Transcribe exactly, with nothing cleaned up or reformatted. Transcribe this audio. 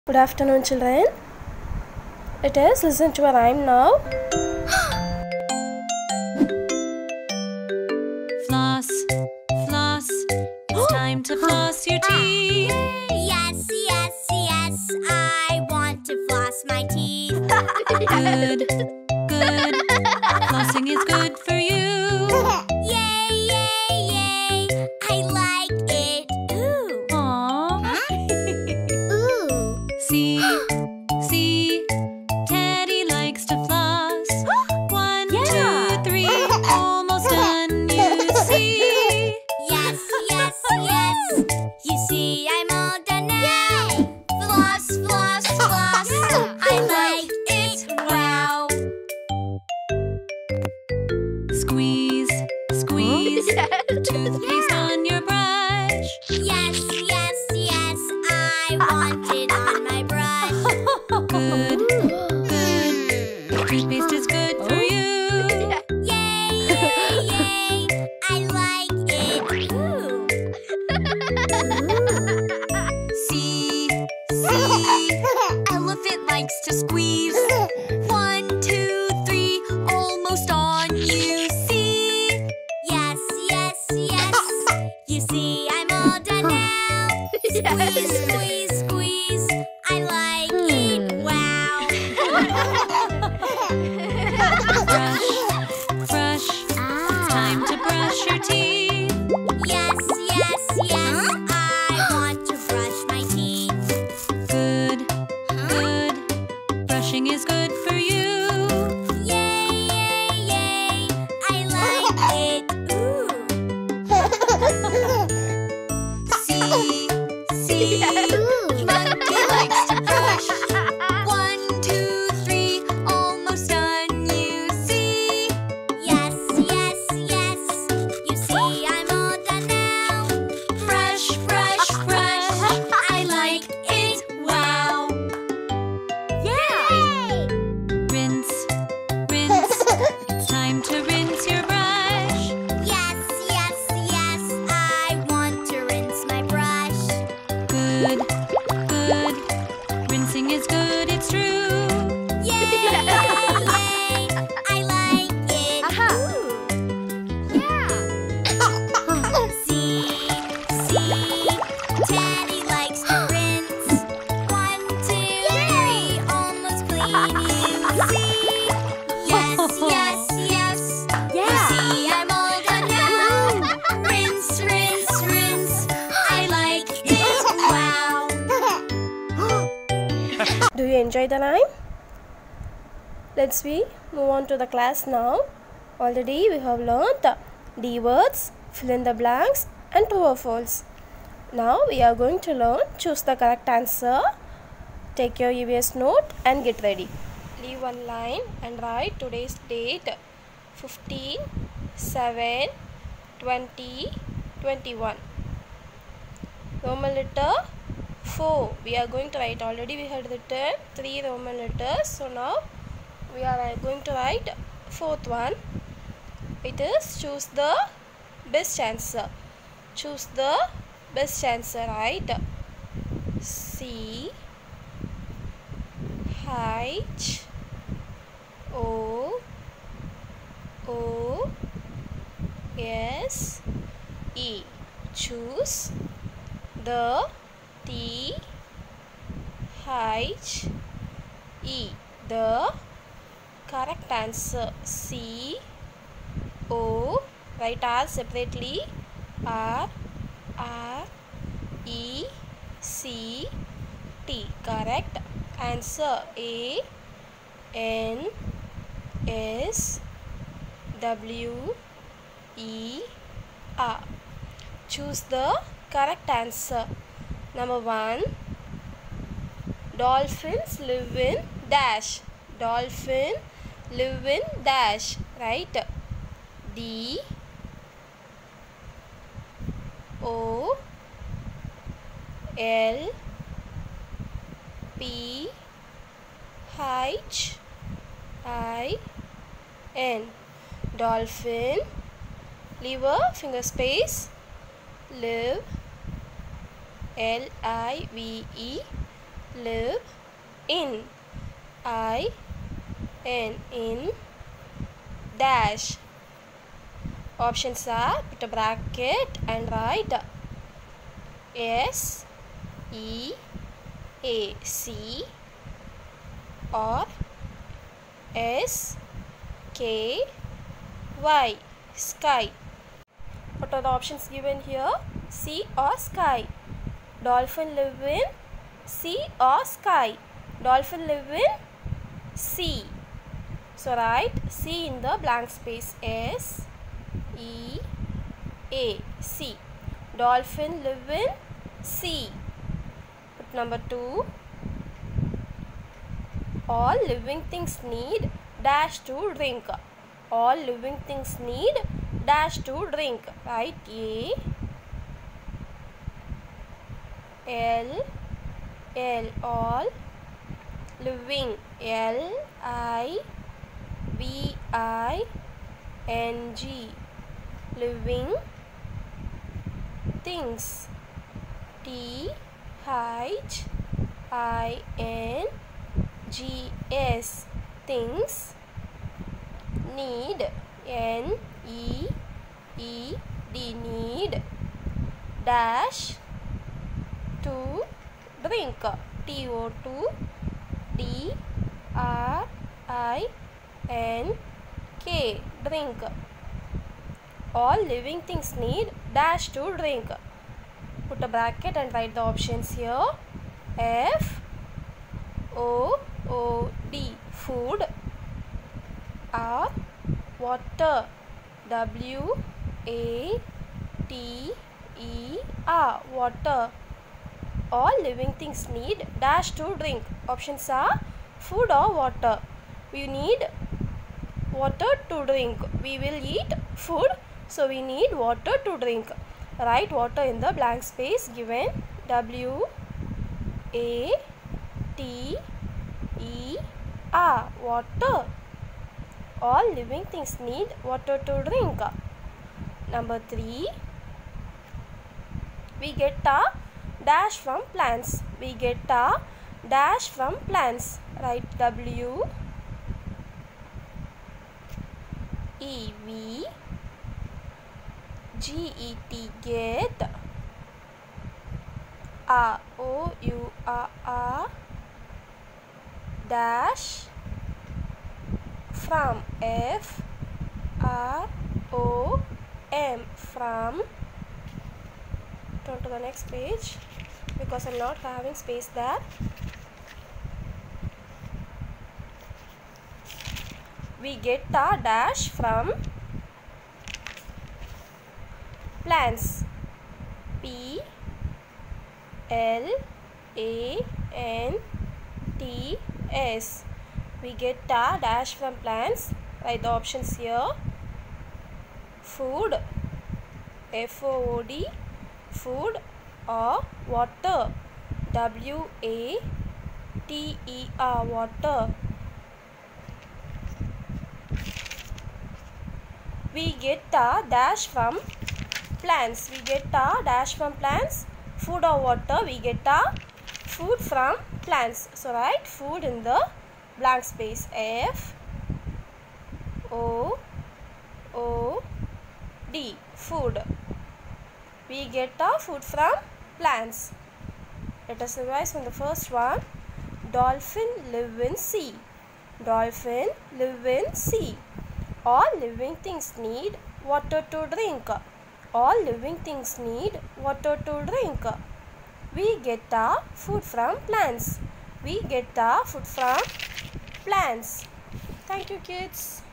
Good afternoon, children. Let us listen to a rhyme now. Floss, floss, it's time to floss your teeth. Yes, yes, yes, I want to floss my teeth. Good, good, flossing is good for you. Yay, yay, yay, I like it. Ooh. Aww. Ooh. See, see, Teddy likes to floss. One, Yeah. two, three, almost done, you see. Yes, yes, yes, you see I'm all done now. Floss, floss, floss, I like it. Wow. Squeeze, squeeze, toothpaste on your brush. Yes, yes, yes, I want it on my brush. Good, good, toothpaste is good for you. Yay, yay, yay, I like it. Ooh. See, see, elephant likes to squeeze. One, two, three, almost on, you see. Yes, yes, yes, you see I'm all done now. Squeeze, squeeze, squeeze, I like it. Wow. Brush, brush, it's time to brush your teeth. Yes, yes, yes, I want to brush my teeth. Good, good, brushing is good for you. Yay, yay, yay, I like it. Ooh. See, see, monkey likes to brush. One, two, three, almost done, you see. Yes, yes, yes, you see I'm all done now. Brush, brush, brush, I like it. Wow. Yay! Rinse, rinse, it's time to rinse your brush. Yes, yes, yes, I want to rinse my brush. Good, good, rinsing is good, it's true. Yay, yay, I like it. Ooh. Yeah. See, see, Teddy likes to rinse. One, two, three, almost clean, you see. Yes, yes, yes, you see I'm all done now. Rinse, rinse, rinse, I like it. Wow. Do you enjoy the rhyme? Let's we move on to the class now. Already we have learned the D words, fill in the blanks and true or false. Now we are going to learn choose the correct answer. Take your E V S note and get ready. Leave one line and write today's date fifteen seven twenty twenty-one. Roman letter four. We are going to write, already we had written three Roman letters. So now we are going to write fourth one. It is choose the best answer. Choose the best answer, right? C H O O S E. Choose the T H E. The correct answer. C O. Write R separately. R R E C T. Correct answer. A N S W E R. Choose the correct answer. Number one. Dolphins live in dash. Dolphin live in dash. Right? D O L P H I N. Dolphin. Leave a finger space. Live. L I V E. live in. I N in dash. Options are, put a bracket and write S E A C or S K Y, sky. What are the options given here? Sea or sky? Dolphin live in sea or sky? Dolphin live in sea. So write C in the blank space. S E A C. Dolphin live in sea. Put number two. All living things need dash to drink. All living things need dash to drink. Right? A L L. All living. L I V I N G. Living things. T H I N G S. Things. Need. N E E D. Need dash to drink. T O two D R I N K. Drink. All living things need dash to drink. Put a bracket and write the options here. F O O D. Food. R. Water. W A T E R. Water. All living things need dash to drink. Options are food or water. We need water to drink. We will eat food, so we need water to drink. Write water in the blank space given. W A T E R. Water. All living things need water to drink. Number three. We get a dash from plants. We get a dash from plants. Write W E V G E T. Get. A O U R R. Dash from. F R O M. From. Turn to the next page because I'm not having space there. We get a dash from plants. P L A N T S. We get a dash from plants. Write the options here. Food. F O O D. Food or water. W A T E R. Water. We get a dash from plants. We get a dash from plants. Food or water. We get a food from plants. So write food in the blank space. F O O D. Food. We get a food from plants. Let us revise from the first one. Dolphin live in sea. Dolphin live in sea. All living things need water to drink. All living things need water to drink. We get a food from plants. We get a food from plants. Thank you, kids.